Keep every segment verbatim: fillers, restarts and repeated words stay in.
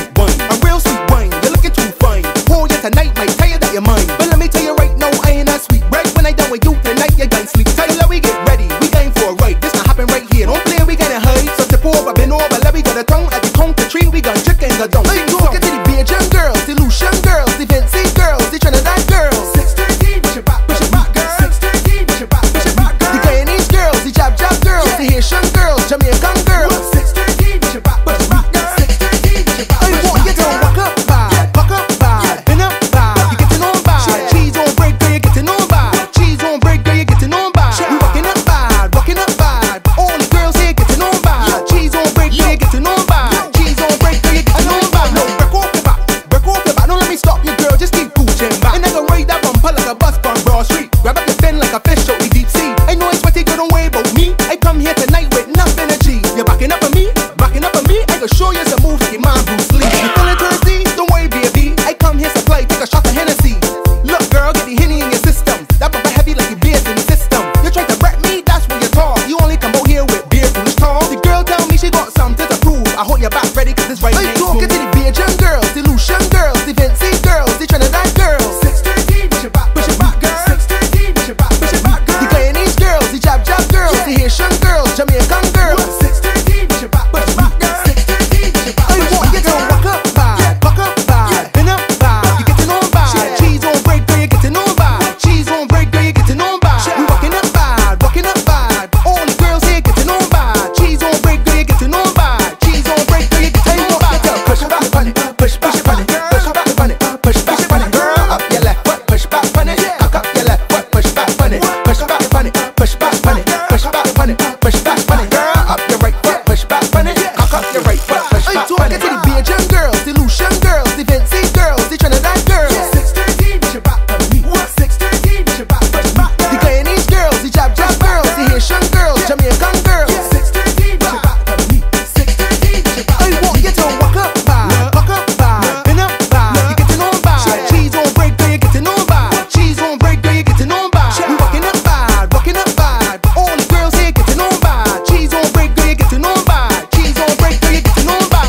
sweet wine, a real sweet wine. You're looking too fine. Pour you tonight, might tell you that you're mine. But let me tell you right now, I ain't that sweet. Right when I done with you tonight, you gon' sleep. Tell her we get ready, we going for a ride. This can happen right here. Don't play, we gonna hide. So tip over, bend over, let me get a tongue at the count to tree. We gon' trick and go down. Hey, talking to the Bajan girls, the Lucian girls, the Vincy girls, the Trinidad girls. six thirteen, push it back, push it back, girl. six thirteen, push it back, push it back, girl. The Guyanese girls, the Jab Jab girls, the Haitian girls, Jamaican girls. six thirteen, push it back, push it back, girl. six thirteen, push it back, push it back, girl. I want you to walk up bad, walk up bad, bend up bad. You getting on bad. Cheese on break, girl, you getting on bad. Cheese on break, girl, you getting on bad. You walking up bad, walking up bad. All the girls here getting on bad. Cheese on break, girl, you getting on bad. Cheese on break, girl, you getting on bad. No, break off your back, break off your back. Don't let me stop you, girl, just keep pushing back. And I can ride that bumper like a bus from Broad Street. Grab up your fin like a fish out the deep sea. I know it's sweaty, girl, don't worry about me. I come here tonight with enough energy. You're backing up on me, backing up on me. I can show you some moves like your man Bruce Lee. You feeling thirsty? Don't worry, baby. I come here supply, take a shot of Hennessy. Look, girl, get the Henny in your system. That bumper heavy like your beers in the system. You try to wreck me, that's when you talk. You only come out here with beer, foolish talk. The girl tell me she got something to prove. I hope your back ready, cause it's right now. I'm talking to the Bajan girls, the Lucian girls, the Vincy girls, the Trinidad girls. six thirteen, push it back, push it back, girl. six thirteen, push it back, push it back, girl. The Guyanese girls, the Jab Jab girls, the Haitian girls, Jamaican girls. six thirteen, push it back, push it back, girl. six thirteen, push it back, push it back, girl. I want you to walk up bad, walk up bad, bend up bad. You getting on bad. Cheese on break, girl, you getting on bad. Cheese on break, girl, you getting on bad. You walking up bad, walking up bad. All the girls here getting on bad. Cheese on break, girl, you getting on bad. Cheese on break, girl, you getting on bad. Push back on it, push back on it, push back on it, push back on it. Girl, up your left, what? Push back on it. Cock up your left, what? Push back on it, push back on it, push back on it, push back on it, push back on it. Girl, up your right, what? Push back on it. Cock up your right, what? Push back on it. To the Bajan girls, the Lucian girls, the Vincy girls, the Trinidad girls. six thirteen, push it back on me. six thirteen, push it back, push it back. The Guyanese girls, the Jab Jab girls, the Haitian girls, Jamaican girls. six thirteen, push it back on me. six thirteen, push it back. I want you to walk up bad, walk up bad, bend up bad. You getting on bad. Cheese on break, girl, you getting on bad. Cheese on break, girl, you getting on bad. You walking up bad, walking up bad. All the girls here getting on bad. Cheese on break, girl, you getting on bad. Cheese on break, girl, you getting on bad.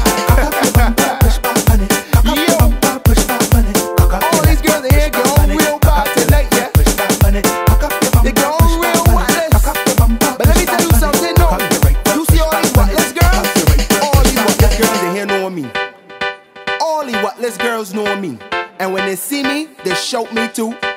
Push back on it, push back on it. All these girls are here going real bad tonight, yeah. Push back on it, they going real wireless. But let me tell you something, no. You see all these whatless girls? All these whatless girls in here know me. All these whatless girls know me. And when they see me, they shout me too.